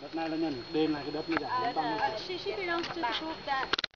Đất này là nhà nước đền là cái đất mới giải phóng bằng. She belongs to the group that